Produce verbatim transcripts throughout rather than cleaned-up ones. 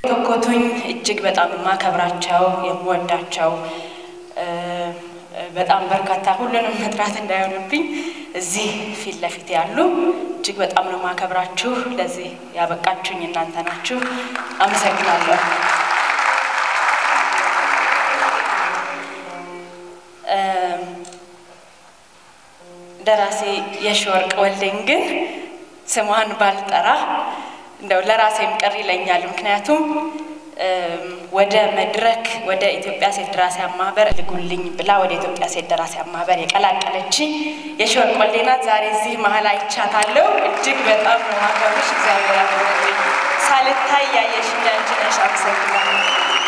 ኮኮቱኝ እጅግ በጣም ማከብራቸው የምወዳቸው በጣም በርካታ ሁሉንም መጥራት እንዳይሆንብኝ እዚህ ፊት ለፊት ያሉ እጅግ በጣም ነው ማከብራችሁ ለዚህ ያበቃችሁኝ እናንተ ናችሁ አመሰግናለሁ ደራሲ የሽወርቅ ወልደኝ ግን ስሟን ባልጠራ እንደው ለራሴም ቀሪ ይለኛል ምክንያቱም ወደ መድረክ ወደ ኢትዮጵያ ሴት ደራሲያን ማህበር ልጉልኝ ብላ ወደ ኢትዮጵያ ሴት ደራሲያን ማህበር የቀላቀለች የሽወርቅ ወልደኝ ናት ዛሬ እዚህ መሃል አይቻታለሁ እጅግ በጣም ነው ማከብርሽ እግዚአብሔር ያክብርልኝ ሳልታይ ያየሽኝ አንቺ ነሽ አመሰግናለሁ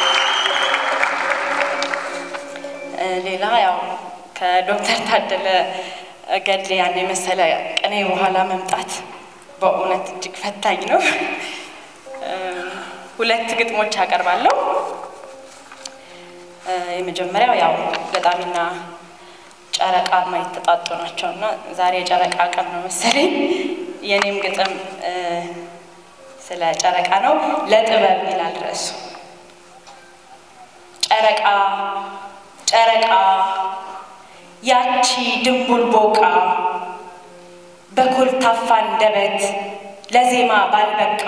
ሌላ ያው ከዶክተር ታደለ ገድሌ ያኔ መሰለ ቀኔ በኋላ መምጣት በእውነት እጅግ ፈታኝ ነው ሁለት ግጥሞች አቀርባለሁ የመጀመሪያው ያው ገጣሚና ጨረቃ ማይተጣጡ ናቸውና ዛሬ ጨረቃ ቀን ነው መሰለኝ የኔም ግጥም ስለ ጨረቃ ነው ለጥበብ ይላል ርዕሱ ጨረቃ ጨረቃ ያቺ ድንቡል ቦቃ በኮልታፋ እንደበት ለዜማ ባልበቃ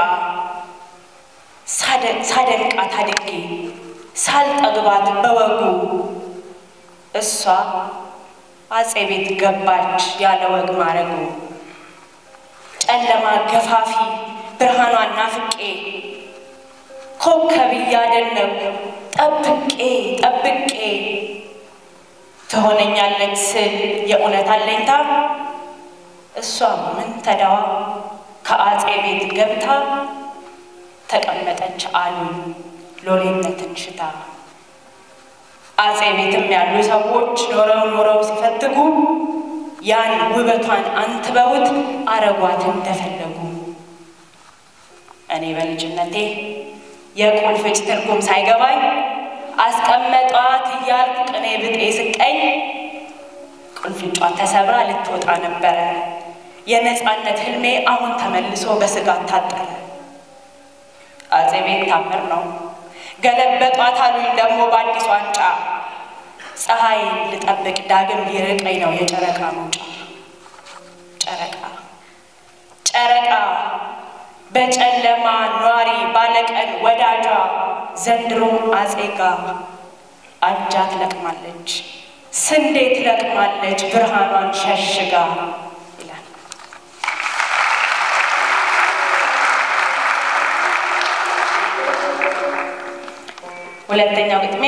ሳደንቃት አድጌ ሳልጠግባት በወጉ እሷ አጼ ቤት ገባች ያለ ወግ ማረጉ ጨለማ ገፋፊ ብርሃኗን ናፍቄ ኮከብ ያደነኩ ጠብቄ ጠብቄ ትሆነኛለች ስል የእውነት አለኝታ እሷ ምን ተዳዋ ከአጼ ቤት ገብታ ተቀመጠች አሉ ሎሌነትን ሽታ አጼ ቤትም ያሉ ሰዎች ኖረው ኖረው ሲፈትጉ ያን ውበቷን አንትበውት አረጓትን ተፈለጉ እኔ በልጅነቴ የቁልፍጭ ትርጉም ሳይገባኝ አስቀመጧት እያልኩ ቅኔ ብጤ ስቀኝ ቁልፍጯ ተሰብራ ልትወጣ ነበር የነጻነት ህልሜ አሁን ተመልሶ በስጋት ታጠረ አጼ ቤት ታምር ነው ገለበጧት አሉኝ ደግሞ በአዲስ ዋንጫ ፀሐይ ልጠብቅ ዳግም ሊርቀኝ ነው የጨረቃ መውጫ ጨረቃ ጨረቃ በጨለማ ኗሪ ባለቀን ወዳጇ ዘንድሮ አጼጋ አጃ ትለቅማለች ስንዴ ትለቅማለች ብርሃኗን ሸሽጋ ይላል ሁለተኛው ግጥሜ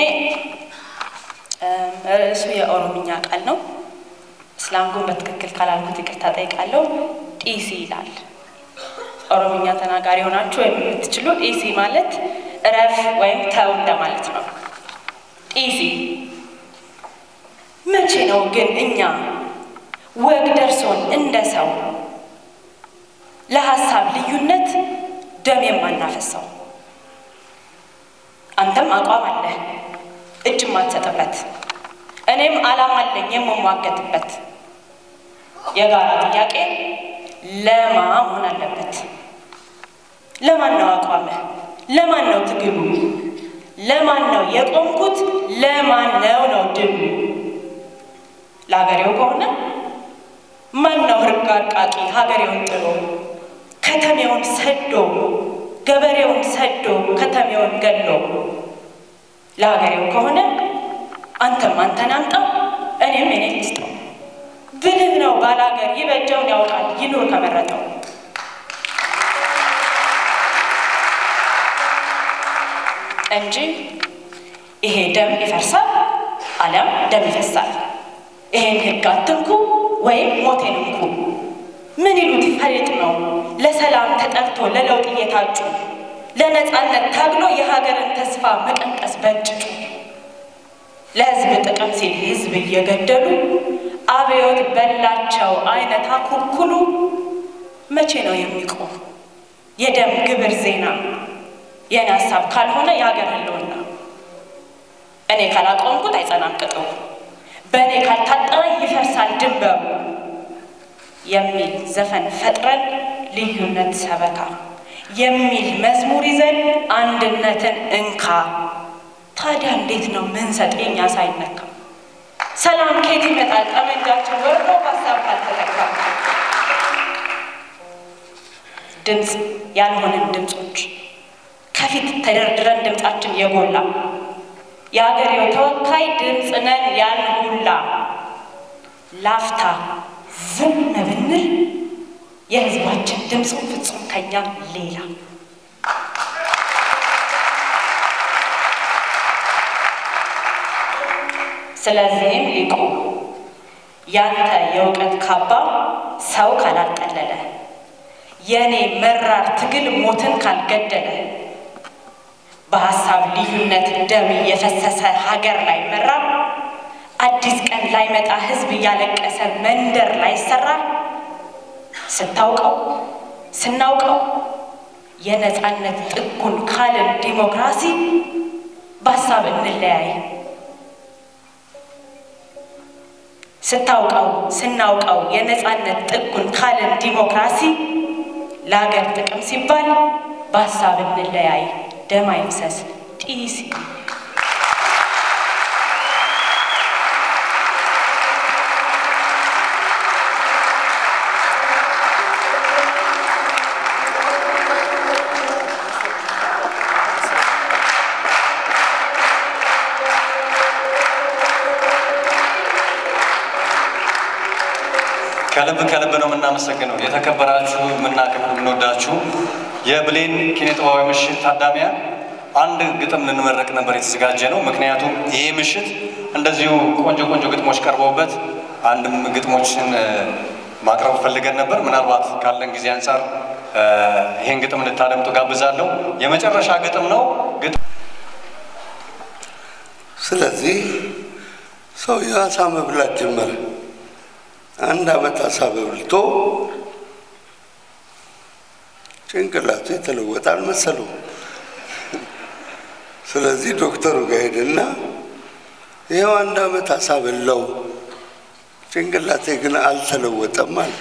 ርዕሱ የኦሮምኛ ቃል ነው ስላንጉን በትክክል ካላልኩት ይቅርታ ጠይቃለሁ ጢሲ ይላል ኦሮምኛ ተናጋሪ ሆናችሁ የምትችሉ ጢሲ ማለት ረፍ ወይም ተው እንደማለት ነው ጢሲ መቼ ነው ግን እኛ ወግ ደርሶን እንደ ሰው ለሐሳብ ልዩነት ደም የማናፈሰው አንተም አቋም አለ እጅ ማትሰጥበት እኔም ዓላማ አለኝ የምሟገትበት የጋራ ጥያቄ ለማ ሆነ አለበት ለማን ነው አቋም ለማን ነው ትግሉ ለማን ነው የቆምኩት ለማን ነው ነው ድሉ ለሀገሬው ከሆነ ማን ነው ህርቃቃቂ ሀገሬውን ጥሎ ከተሜውን ሰዶ ገበሬውን ሰዶ ከተሜውን ገሎ ለሀገሬው ከሆነ አንተም አንተን አምጣ እኔም እኔን ልስጠው ብልህ ነው ባላገር ይበጀውን ያውቃል ይኑር ከመረጠው እንጂ ይሄ ደም ይፈርሳል አለም ደም ይፈሳል ይሄን ህግ አትንኩ ወይም ሞቴን እንኩ ምን ይሉት ፈሪጥ ነው ለሰላም ተጠርቶ ለለውጥ እየታጩ ለነጻነት ታግሎ የሀገርን ተስፋ መቀንቀስ በእንጭጩ ለህዝብ ጥቅም ሲል ህዝብ እየገደሉ አብዮት በላቸው አይነት አኩኩሉ መቼ ነው የሚቆም የደም ግብር ዜና የኔ ሐሳብ ካልሆነ የሀገር ህልውና እኔ ካላቆምኩት አይጸናም ቅጠው በእኔ ካልታጠረ ይፈርሳል ድንበሩ የሚል ዘፈን ፈጥረን ልዩነት ሰበካ የሚል መዝሙር ይዘን አንድነትን እንካ ታዲያ እንዴት ነው ምን ሰጠኛ ሳይነካ ሰላም ከየት ይመጣል ጠመንጃችን ወርዶ ሐሳብ ካልተለካ ድምጽ ያልሆነን ድምጾች ከፊት ተደርድረን ድምጻችን የጎላ ያገሬው ተወካይ ድምጽ ነን ያልሁላ ላፍታ ዝም ብንል የህዝባችን ድምጽ ፍጹም ከኛ ሌላ ስለዚህም ሊቁ ያንተ የውቀት ካባ ሰው ካላቀለለ የኔ መራር ትግል ሞትን ካልገደለ በሐሳብ ልዩነት ደም የፈሰሰ ሀገር ላይ መራ አዲስ ቀን ላይ መጣ ህዝብ ያለቀሰ መንደር ላይ ሰራ ስታውቀው ስናውቀው የነጻነት ጥጉን ካልን ዲሞክራሲ በሐሳብ እንለያይ ስታውቀው ስናውቀው የነጻነት ጥጉን ካልን ዲሞክራሲ ለሀገር ጥቅም ሲባል በሐሳብ እንለያይ ደም አይፍሰስ ጢስ ከልብ ከልብ ነው የምናመሰግነው የተከበራችሁ ምናከብሩ ምንወዳችሁ የብሌን ኪነጥበባዊ ምሽት ታዳሚያን አንድ ግጥም ልንመረቅ ነበር የተዘጋጀ ነው ምክንያቱም ይሄ ምሽት እንደዚሁ ቆንጆ ቆንጆ ግጥሞች ቀርበውበት አንድም ግጥሞችን ማቅረብ ፈልገን ነበር ምናልባት ካለን ጊዜ አንፃር ይሄን ግጥም እንድታደምጡ ጋብዛለሁ የመጨረሻ ግጥም ነው ግጥም ስለዚህ ሰው ያሳ መብላት ጀመረ አንድ አመት አሳብ በልቶ ጭንቅላቱ የተለወጠ አልመሰለው ስለዚህ ዶክተሩ ጋር ሄደና ይሄው አንድ አመት አሳብ በላው ጭንቅላቴ ግን አልተለወጠም አለ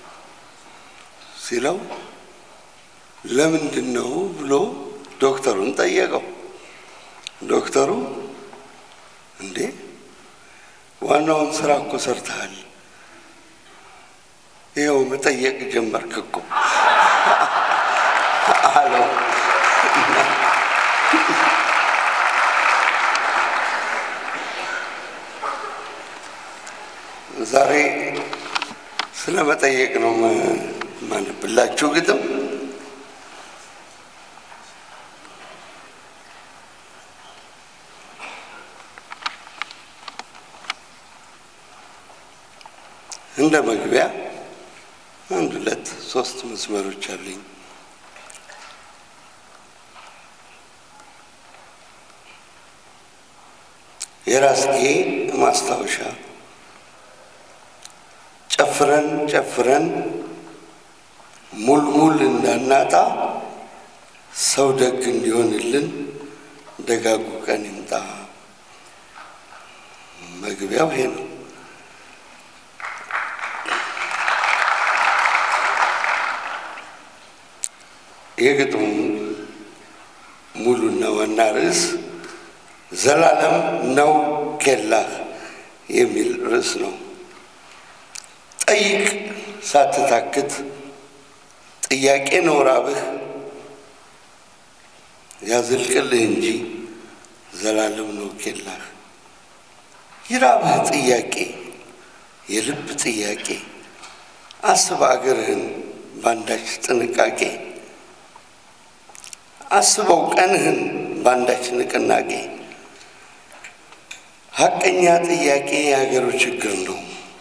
ሲለው ለምንድን ነው ብሎ ዶክተሩን ጠየቀው ዶክተሩ እንዴ ዋናውን ስራ እኮ ሰርተሃል ይሄው መጠየቅ ጀመርክ እኮ አለው ዛሬ ስለመጠየቅ ነው ማንብላችሁ ግጥም እንደ መግቢያ አንድ ሁለት ሶስት መስመሮች አሉኝ የራስጌ ማስታወሻ ጨፍረን ጨፍረን ሙልሙል እንዳናጣ ሰው ደግ እንዲሆንልን ደጋጉ ቀን ይምጣ መግቢያው ይሄ ነው የግጥሙ ሙሉና ዋና ርዕስ ዘላለም ነው ኬላህ የሚል ርዕስ ነው ጠይቅ ሳትታክት ጥያቄ ነው ራብህ ያዝልቅልህ እንጂ ዘላለም ነው ኬላህ ይራብህ ጥያቄ የልብ ጥያቄ አስብ አገርህን ባንዳች ጥንቃቄ አስበው ቀንህን ባንዳች ንቅናቄ ሐቀኛ ጥያቄ የሀገሩ ችግር ነው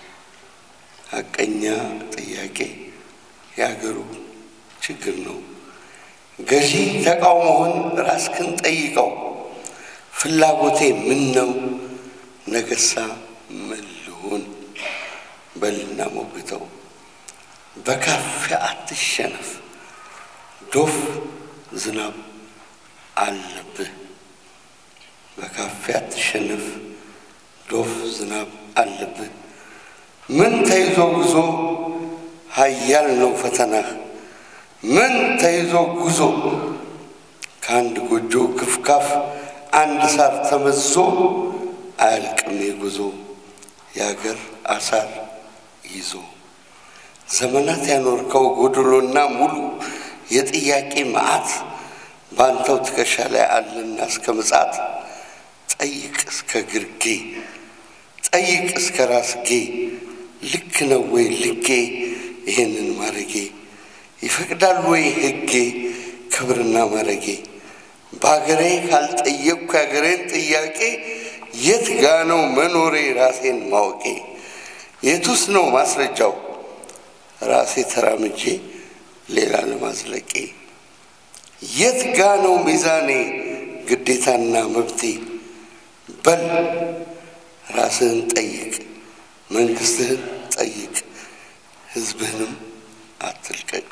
ሐቀኛ ጥያቄ የሀገሩ ችግር ነው ገዢ ተቃውሞህን ራስክን ጠይቀው ፍላጎቴ ምን ነው ነገሳ ምን ልሁን በልና ሞግተው በካፊያ አትሸነፍ ዶፍ ዝናብ አለብህ በካፊያ አትሸነፍ ዶፍ ዝናብ አለብህ ምን ተይዞ ጉዞ ሀያል ነው ፈተናህ ምን ተይዞ ጉዞ ከአንድ ጎጆ ክፍካፍ አንድ ሳር ተመዞ አያልቅም የጉዞ የአገር አሳር ይዞ ዘመናት ያኖርከው ጎድሎና ሙሉ የጥያቄ መዓት ባንተው ትከሻ ላይ አለና እስከ ምጽአት ጠይቅ እስከ ግርጌ ጠይቅ እስከ ራስጌ ልክ ነው ወይ ልኬ ይሄንን ማረጌ ይፈቅዳል ወይ ሕጌ ክብርና ማረጌ በአገሬ ካልጠየቅኩ የአገሬን ጥያቄ የት ጋ ነው መኖሬ ራሴን ማወቄ የቱስ ነው ማስረጃው ራሴ ተራምጄ ሌላ ለማዝለቄ የት ጋ ነው ሚዛኔ ግዴታና መብቴ በል ራስህን ጠይቅ መንግስትህን ጠይቅ ህዝብህንም አትልቀቅ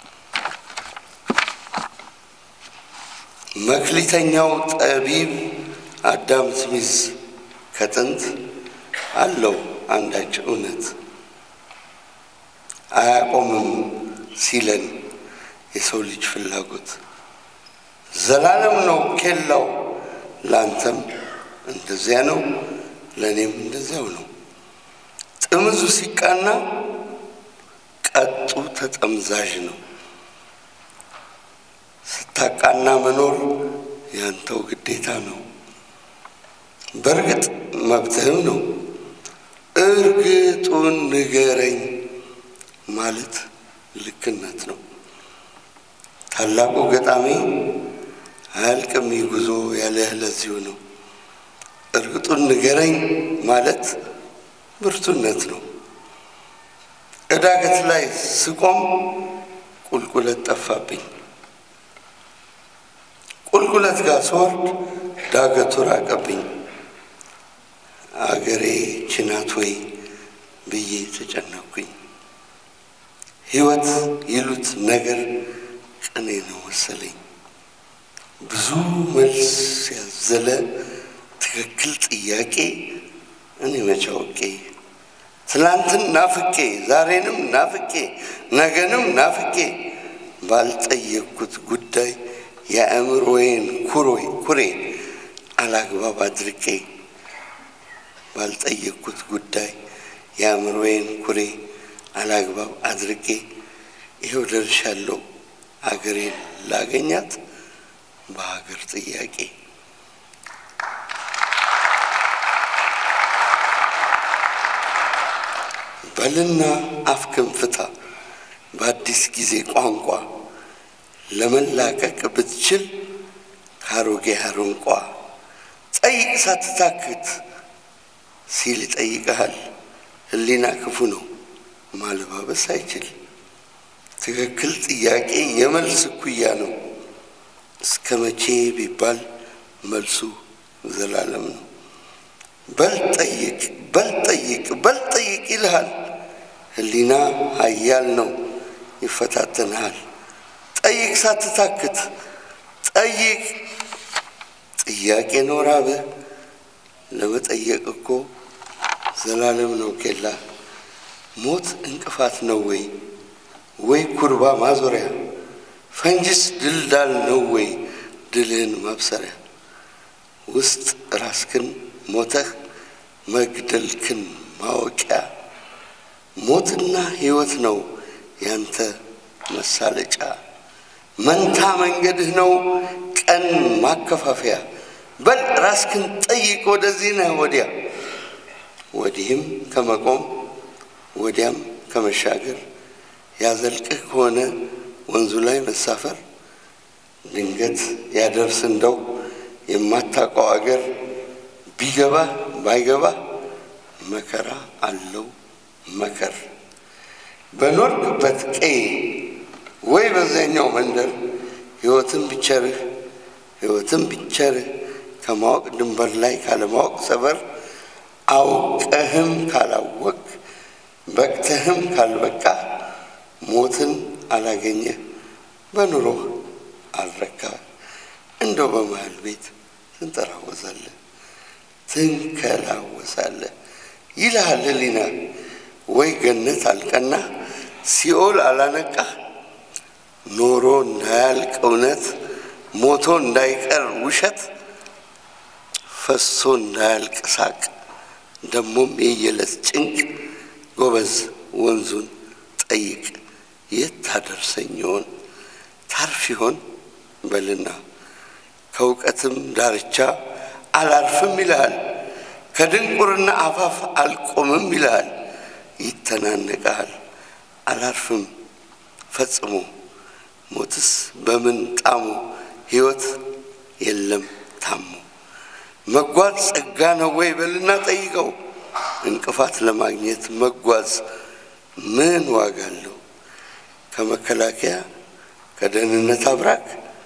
መክሊተኛው ጠቢብ አዳም ስሚዝ ከጥንት አለው አንዳች እውነት አያቆምም ሲለን የሰው ልጅ ፍላጎት ዘላለም ነው ኬላው ላንተም እንደዚያ ነው ለኔም እንደዚያው ነው ጥምዙ ሲቃና ቀጡ ተጠምዛዥ ነው ስታቃና መኖር ያንተው ግዴታ ነው በርግጥ መብትህም ነው እርግጡን ንገረኝ ማለት ልክነት ነው ታላቁ ገጣሚ አያልቅም ይጉዞ ያለህ ለዚሁ ነው እርግጡን ንገረኝ ማለት ብርቱነት ነው እዳገት ላይ ስቆም ቁልቁለት ጠፋብኝ ቁልቁለት ጋር ስወርድ ዳገቱ ራቀብኝ አገሬ ችናት ወይ ብዬ ተጨነኩኝ ሕይወት ይሉት ነገር ቅኔ ነው መሰለኝ ብዙ መልስ ያዘለ ትክክል ጥያቄ እኔ መቼ አውቄ ትላንትን ናፍቄ ዛሬንም ናፍቄ ነገንም ናፍቄ ባልጠየቅኩት ጉዳይ የአእምሮዬን ኩሮይ ኩሬ አላግባብ አድርቄ ባልጠየቅኩት ጉዳይ የአእምሮዬን ኩሬ አላግባብ አድርጌ ይኸው ደርሻለሁ አገሬን ላገኛት በሀገር ጥያቄ በልና አፍክን ፍታ በአዲስ ጊዜ ቋንቋ ለመላቀቅ ብትችል ካሮጌ አሮንቋ ጠይቅ ሳትታክት ሲል ይጠይቅሃል ህሊና ክፉ ነው ማለባበስ አይችል ትክክል ጥያቄ የመልስ እኩያ ነው እስከ መቼ ቢባል መልሱ ዘላለም ነው በል ጠይቅ በል ጠይቅ በል ጠይቅ ይልሃል ህሊና ኃያል ነው ይፈታተንሃል ጠይቅ ሳትታክት ጠይቅ ጥያቄ ነው ራብህ ለመጠየቅ እኮ ዘላለም ነው ኬላ ሞት እንቅፋት ነው ወይ ወይ ኩርባ ማዞሪያ ፈንጅስ ድልዳል ነው ወይ ድልህን ማብሰሪያ ውስጥ ራስክን ሞተህ መግደልክን ማወቂያ ሞትና ሕይወት ነው ያንተ መሳለጫ መንታ መንገድህ ነው ቀን ማከፋፈያ በል ራስክን ጠይቅ ወደዚህ ነህ ወዲያ ወዲህም ከመቆም ወዲያም ከመሻገር ያዘልቅህ ከሆነ ወንዙ ላይ መሳፈር ድንገት ያደርስ እንደው የማታውቀው አገር ቢገባ ባይገባ መከራ አለው መከር በኖርክበት ቀይ ወይ በዛኛው መንደር ሕይወትን ቢቸርህ ሕይወትን ቢቸርህ ከማወቅ ድንበር ላይ ካለማወቅ ሰፈር አውቀህም ካላወቅ በቅተህም ካልበቃ ሞትን አላገኘህ በኑሮህ አልረካ እንደው በመሃል ቤት ትንጠራወዛለህ ትንከላወሳለህ ይልሃል ህሊና ወይ ገነት አልቀና ሲኦል አላነቃህ ኖሮ እንዳያልቅ እውነት ሞቶ እንዳይቀር ውሸት ፈሶ እንዳያልቅ ሳቅ ደሞም የየለት ጭንቅ ጎበዝ ወንዙን ጠይቅ የት ታደርሰኝ ይሆን ታርፍ ይሆን በልና ከውቀትም ዳርቻ አላርፍም ይላል ከድንቁርና አፋፍ አልቆምም ይላል ይተናነቃል አላርፍም ፈጽሞ ሞትስ በምን ጣሙ ሕይወት የለም ታሙ መጓዝ ጸጋ ነው ወይ በልና ጠይቀው እንቅፋት ለማግኘት መጓዝ ምን ዋጋ አለው ከመከላከያ ከደህንነት አብራክ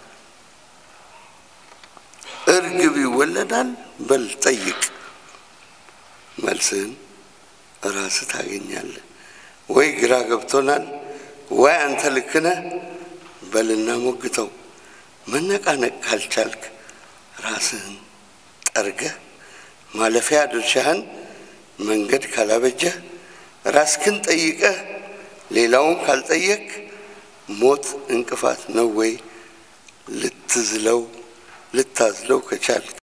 እርግብ ይወለዳል በል ጠይቅ መልስህን ራስህ ታገኛለህ ወይ ግራ ገብቶናል ወይ አንተ ልክ ነህ በልና ሞግተው መነቃነቅ ካልቻልክ ራስህን ጠርገህ ማለፊያ ድርሻህን መንገድ ካላበጀህ ራስህን ጠይቀህ ሌላውን ካልጠየቅ ሞት እንቅፋት ነው ወይ ልትዝለው ልታዝለው ከቻልክ